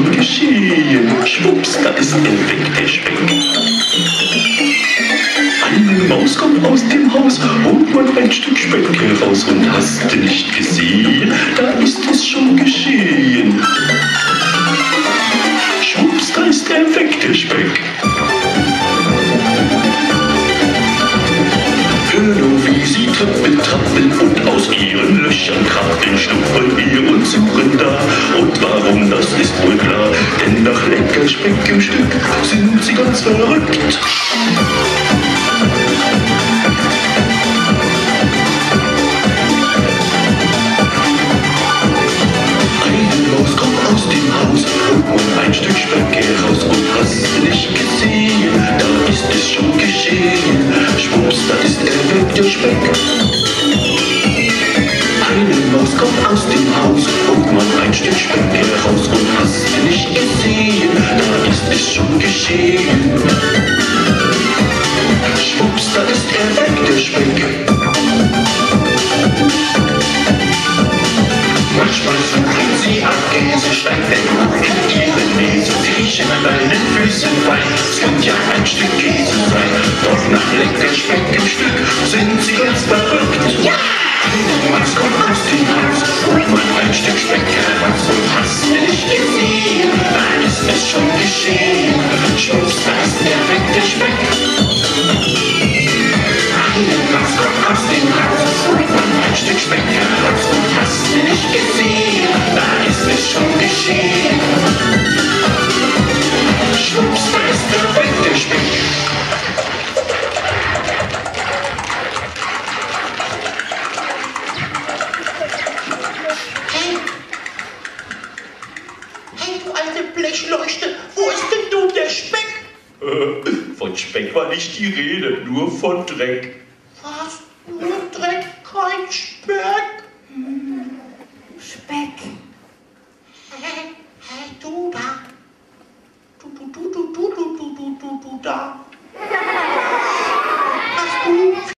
schon geschehen. Schwupps, da ist er weg, der Speck. Eine Maus kommt aus dem Haus, holt man ein Stück Speck heraus und hast du nicht gesehen, da ist es schon geschehen. Schwupps, da ist er weg, der Speck. Hör nur, wie sie trappeln, trappeln und aus ihren Löchern krabbeln, schnuppern hier und suchen da. Und warum, das ist wohl klar, denn nach lecker Speck im Stück sind sie ganz verrückt. Eine Maus kommt aus dem Haus, holt man ein Stück Speck heraus und hast du nicht gesehen, da ist es schon geschehen. Schwupps, da ist er weg, der Speck. Eine Maus kommt aus dem Haus, holt man ein Stück Speck heraus und hast du nicht gesehen, da ist es schon geschehen. Schwupps, da ist er weg, der Speck. Manchmal suchen sie am Käsestein, denn nur in ihren Näsen riechen an deinen Füßen weich. Es könnte ja ein Stück Käse sein, doch nach lecker Speck im Stück sind sie ganz verrückt. Ja! Eine Maus kommt aus dem Haus, holt man ein Stück Speck heraus und hast du nicht gesehen, da ist es schon geschehen. Schwupps, da ist er weg, der Speck. Eine Maus kommt aus dem Haus, holt man ein Stück Speck heraus und hast du nicht gesehen, da ist es schon geschehen. Schwupps, da ist er weg, der Speck. Hey, du alte Blechleuchte, wo ist denn nun der Speck? Von Speck war nicht die Rede, nur von Dreck.